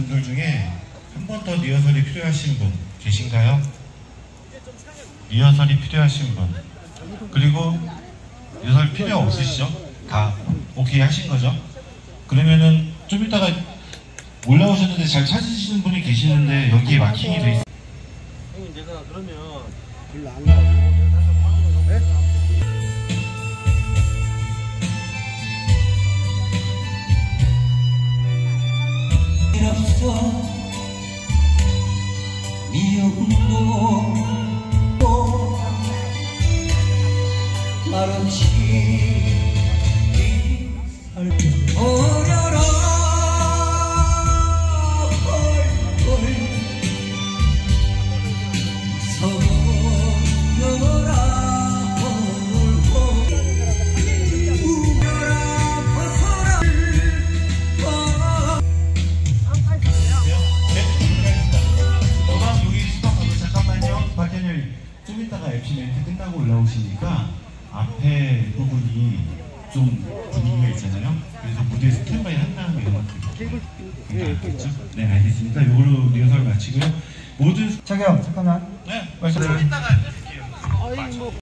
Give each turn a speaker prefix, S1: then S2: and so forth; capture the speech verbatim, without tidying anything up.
S1: 분들 중에 한 번 더 리허설이 필요하신 분 계신가요? 리허설이 필요하신 분, 그리고 리허설 필요 없으시죠? 다 오케이 하신 거죠? 그러면은 좀 이따가 올라오셨는데 잘 찾으시는 분이 계시는데 여기에 마킹이 돼 있어요.
S2: 형님 내가 그러면
S3: 별로 안 가고 네?
S4: 없어 미움도 말없이 어려라 헐헐 서러라 헐헐 우겨라 벗어라
S1: 박현일 좀 이따가 엠씨 멘트 끝나고 올라오시니까 앞에 부분이 좀 분위기가 있잖아요. 그래서 무대 스탠바이 한 다음에 음악들이 알겠죠? 네, 알겠습니다. 이걸로 리허설 마치고요. 모든
S3: 자기야 잠깐만.
S1: 네, 말씀 좀 이따가 해줄게요.